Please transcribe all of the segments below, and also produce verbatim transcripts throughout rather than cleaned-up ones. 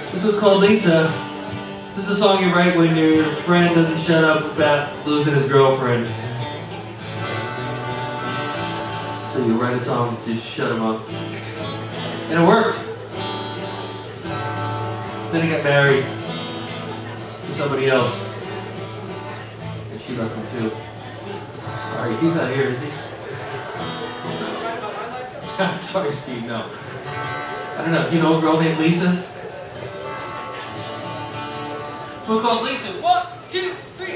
This one's called Lisa. This is a song you write when your friend doesn't shut up about losing his girlfriend. So you write a song to shut him up. And it worked. Then he got married to somebody else. And she left him too. Sorry, he's not here, is he? Sorry, Steve, no. I don't know, you know a girl named Lisa? So we'll call Lisa. One, two, three.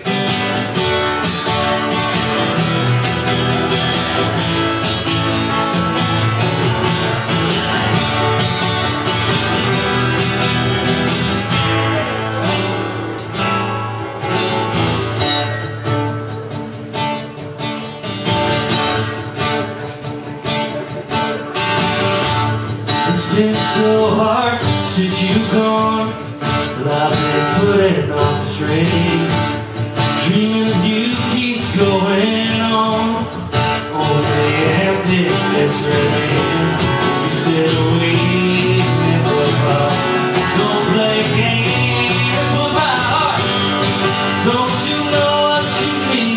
It's been so hard since you've gone. Well, I've been putting off the string. Dreaming of you keeps going on. Only emptiness remains. You said we never part. Don't play games with my heart. Don't you know what you mean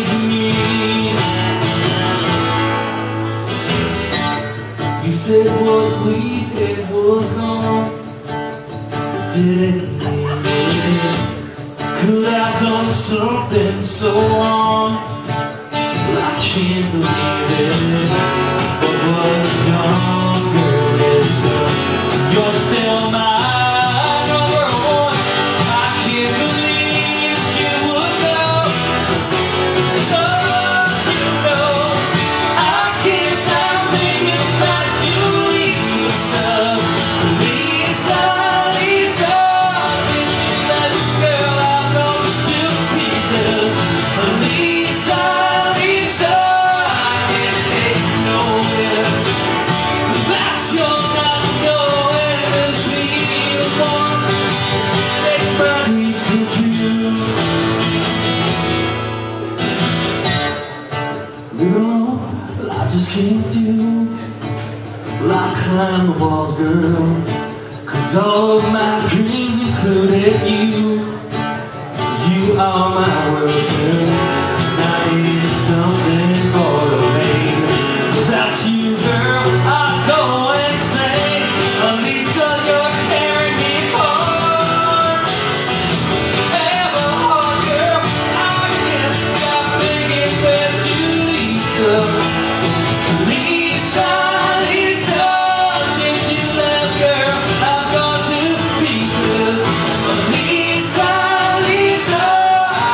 to me? You said what we did was gone. Didn't mean it. Could have done something so wrong. Well, I can't believe it. But what's done, girl, is done. You're still my number one. I can't believe you would know. Oh, you know, I can't stop thinking about you, Lisa. Lisa, Lisa, since you left, girl, I've gone to pieces. Lisa, Lisa, I can't take no more. That's your not knowing this being one makes my dreams come true. Leave it alone, well, I just can't do. Well, I climb the walls, girl, 'cause all of my dreams included you. You are my world, girl. And I need something for the rain. Without you, girl, I'd go insane. Lisa, you're tearing me apart. Ever hard, girl, I can't stop thinking about you, Lisa. Lisa, Lisa, since you left, girl, I've gone to pieces. Lisa, Lisa, I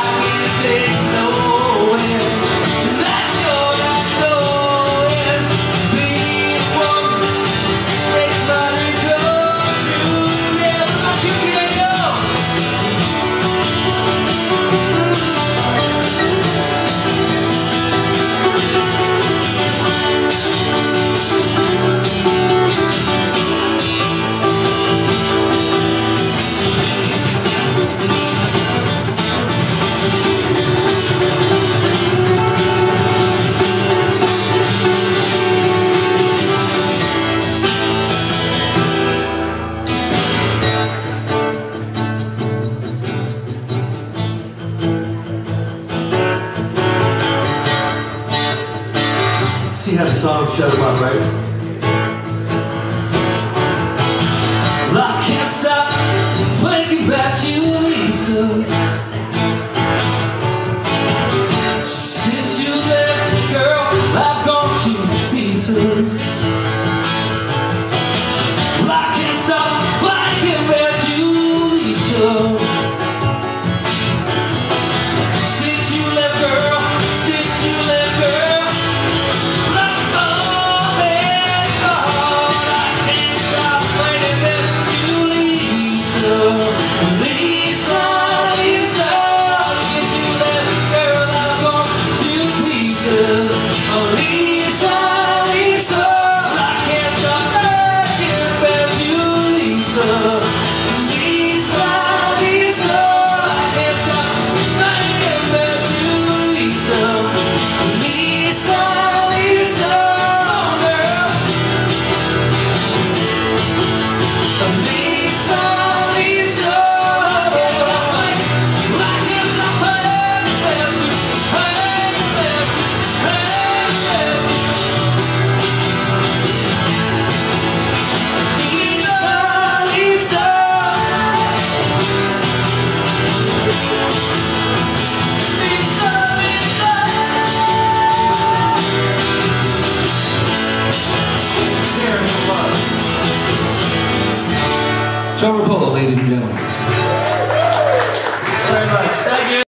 Shelby Polo, ladies and gentlemen.